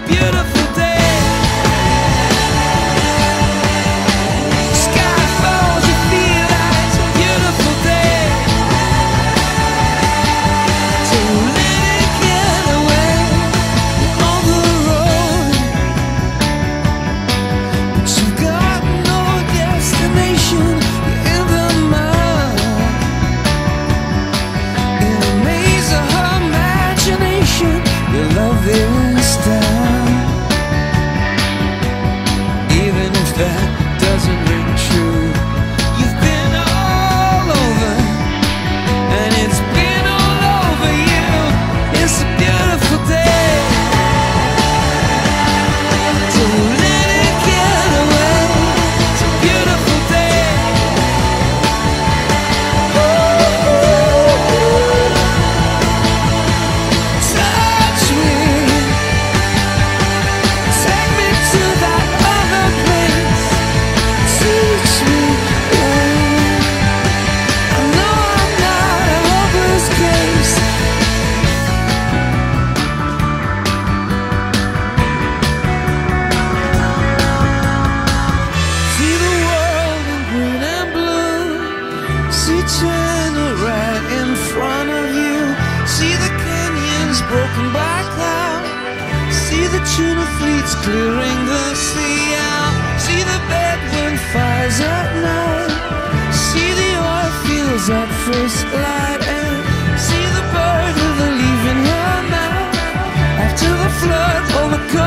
beautiful day. Sky falls, you feel like it's a beautiful day. So let it get away on the road, but you've got no destination. You're in the mud, in a maze of her imagination. Your love is down, even if that doesn't ring true. You've been all over, and it's been all over you. It's a beautiful day, so let it get away. It's a beautiful day. Touch me, take me to that other place. Teach me, I know I'm not a hopeless case. See the world in green and blue. See China right in front of you. See the canyons broken by cloud. See the tuna fleets clearing the sea out. See the bedroom fires at night. See the oil fields at first light. And see the bird with a leaf in her mouth. After the flood, all the